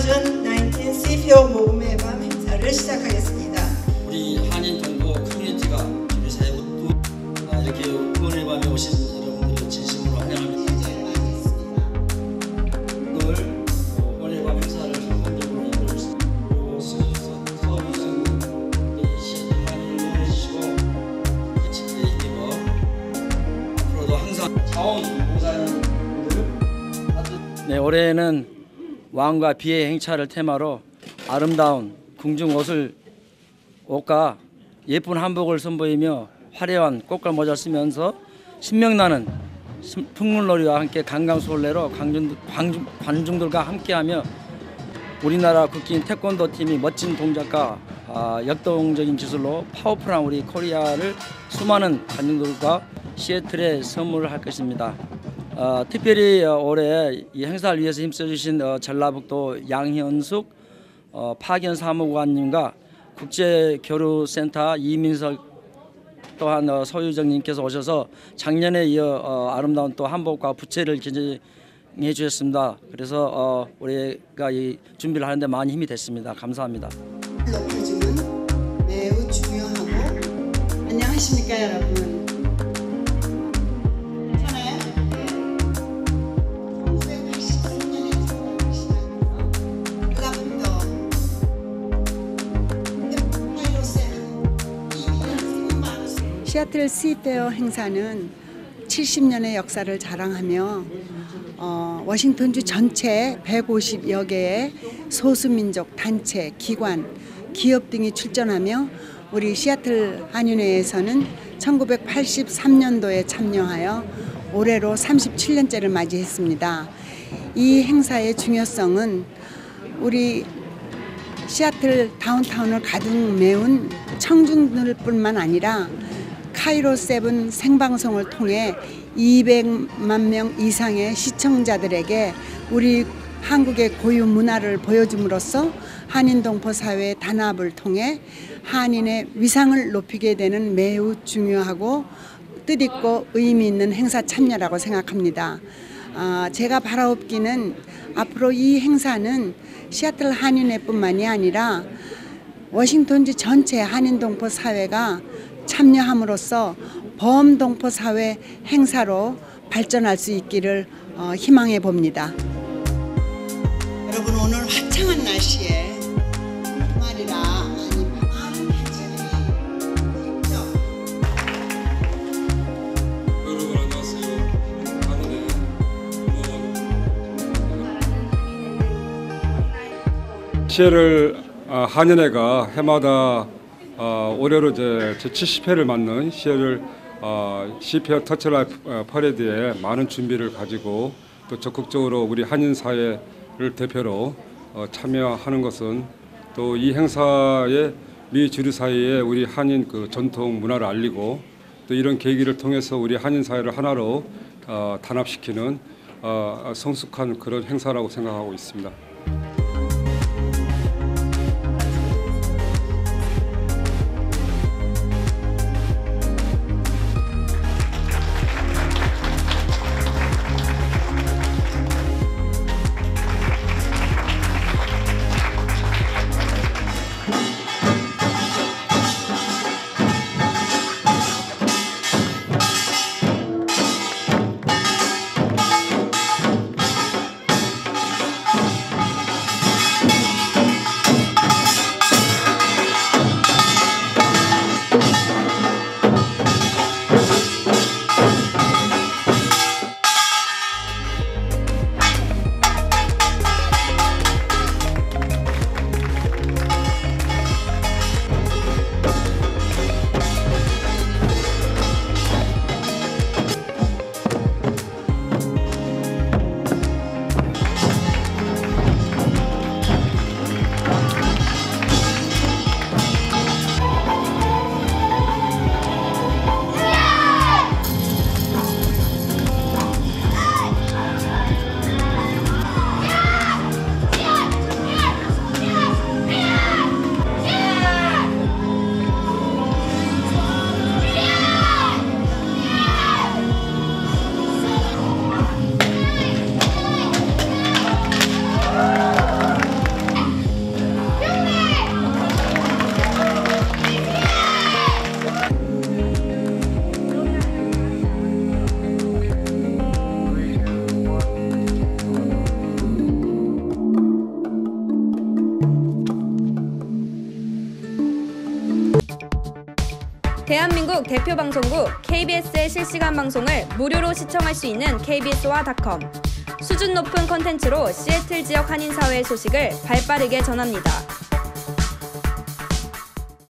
이어준 19 CPO 모금의 밤 행사를 시작하겠습니다. 우리 한인 동포 커뮤니티가 우리 사회 이렇게 응원의 밤에 오신 여러분들을 진심으로 환영합니다. 오늘 응원의 밤 행사를 성공적으로 이끌 서비스 한인 응원해 주시고 집회이기고 앞으로도 항상 자원봉사자분들 네, 올해는 왕과 비의 행차를 테마로 아름다운 궁중 옷과 예쁜 한복을 선보이며 화려한 꽃갈 모자 쓰면서 신명나는 풍물놀이와 함께 강강술래로 관중들과 함께하며 우리나라 국기인 태권도 팀이 멋진 동작과 역동적인 기술로 파워풀한 우리 코리아를 수많은 관중들과 시애틀에 선물할 것입니다. 특별히 올해 이 행사를 위해서 힘써주신 전라북도 양현숙 파견 사무관님과 국제교류센터 이민석 또한 소유정님께서 오셔서 작년에 이어 아름다운 또 한복과 부채를 기증해 주셨습니다. 그래서 우리가 이 준비를 하는데 많이 힘이 됐습니다. 감사합니다. 높여주는 매우 중요하고 안녕하십니까 여러분. 시애틀 시페어 행사는 70년의 역사를 자랑하며 워싱턴주 전체 150여 개의 소수민족 단체, 기관, 기업 등이 출전하며 우리 시애틀 한인회에서는 1983년도에 참여하여 올해로 37년째를 맞이했습니다. 이 행사의 중요성은 우리 시애틀 다운타운을 가득 메운 청중들뿐만 아니라 카이로 7 생방송을 통해 200만 명 이상의 시청자들에게 우리 한국의 고유 문화를 보여줌으로써 한인 동포 사회의 단합을 통해 한인의 위상을 높이게 되는 매우 중요하고 뜻있고 의미 있는 행사 참여라고 생각합니다. 제가 바라옵기는 앞으로 이 행사는 시애틀 한인회뿐만이 아니라 워싱턴주 전체 한인 동포 사회가 참여함으로써 범동포 사회 행사로 발전할 수 있기를 희망해 봅니다. 여러분 오늘 화창한 날씨에 주말이라 많은 단체들이 직접 여러분 안녕하세요. 한인회 시애틀 한인회가 해마다 올해로 제 70회를 맞는 시애틀 시페어 터치라이프 퍼레이드에 많은 준비를 가지고 또 적극적으로 우리 한인 사회를 대표로 참여하는 것은 또 이 행사에 미 주류 사이에 우리 한인 그 전통 문화를 알리고 또 이런 계기를 통해서 우리 한인 사회를 하나로 단합시키는 성숙한 그런 행사라고 생각하고 있습니다. 대한민국 대표 방송국 KBS의 실시간 방송을 무료로 시청할 수 있는 kbs와.com. 수준 높은 콘텐츠로 시애틀 지역 한인사회의 소식을 발빠르게 전합니다.